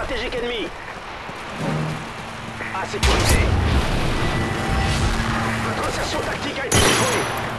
stratégique ennemi. À sécurité. Votre insertion tactique a été détruite.